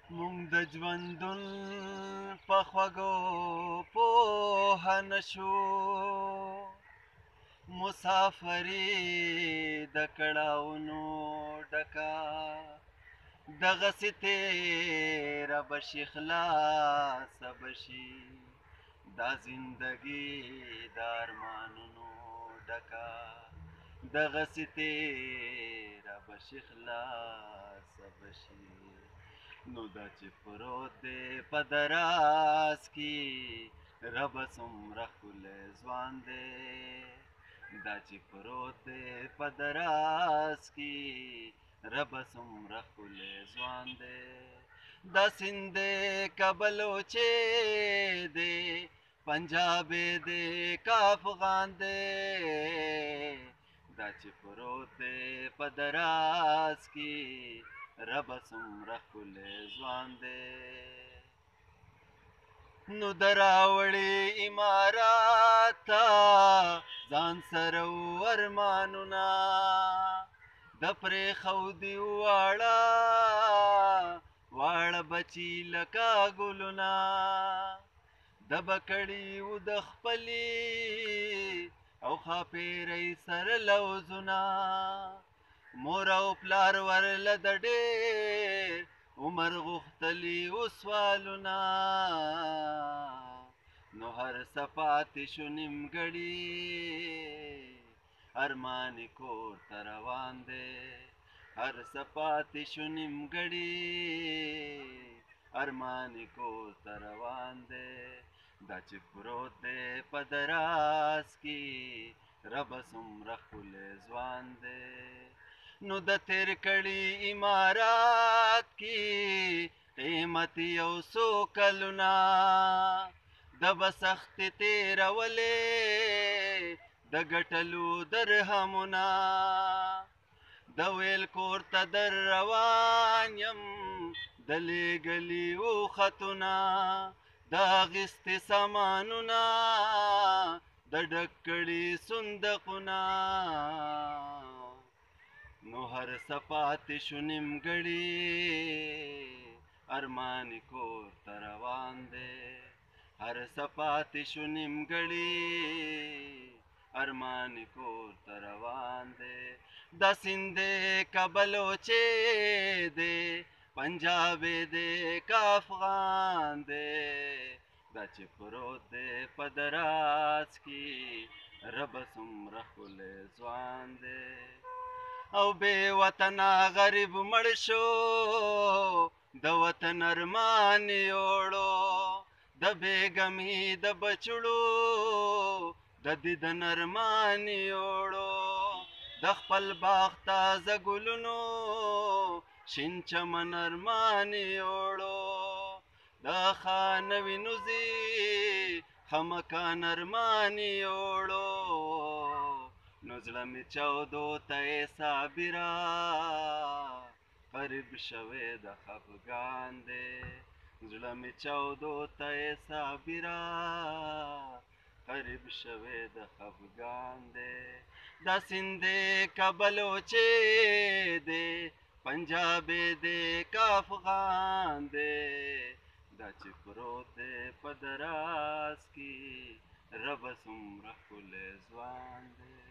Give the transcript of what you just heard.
مونږ د ژوندون په خوږو پوهه نشو، مسافري د کړاوونو ډکه دغسې تېره به شي خلاصه به شي دا زندګي د ارمانونو ډکه دغسې تېره به شي خلاصه به شي. نو دا چې پروت دی په دراز کې ربه څومره ښکلی ځوان دی، دا چې پروت دی په دراز کې ربه څومره ښکلی ځوان دی. دا سیند دی که بلوچې دی، پنجابی دی که افغان دی، دا چې پروت دی په دراز کې ربه څومره ښکلی ځوان دی. نو د راوړې امارات ته ځان سره ارمانونه د پرېښودي واړه بچي لکه ګلونه د به کړي وو د خپلې او ښاپېرۍ سره لوظونه مور او پلار ورله د ډېر عمر غوښتلي و سوالونه نو هر څه پاتې شو نیمګړي ارمان یې کور ته روان دی هر څه پاتې شو نیمګړي ارمان یې کور ته روان دی دا چې پروت دی په دراز کې ربه څومره ښکلی ځوان دی نو د تیر کړي امارات کې قیمت یو څو کلونه د به سختې تېرولې د ګټلو درهمونه د ویل کور ته در روان یم د لېږلي وو خطونه د اخیستې سامانونه د ډک کړي صندوقونه نو هر څه پاتې شو نیمګړي ارمان یې کور ته روان دی هر څه پاتې شو نیمګړي ارمان یې کور ته روان دی دا سیند دی که بلوچې دی پنجابی دی که افغان دی دا چې پروت دی په دراز کې ربه څومره ښکلی ځوان دی او بې وطنه غریب مړ شو د وطن ارمان یوړو د بیګمې د بچړو د دیدن ارمان یوړو د خپل باغ تازه ګلونو شین چمن ارمان یوړو د ښه نوي نوزي ښه مکان ارمان یوړو نو زړه مې چاودو ته یې صابره قریب شوی د خفګان دی زړه مې چاودو ته یې صابره قریب شوی د خفګان دی دا سیند دی که بلوچې دی پنجابی دی که افغان دی دا چې پروت دی په دراز کې ربه څومره ښکلی ځوان دی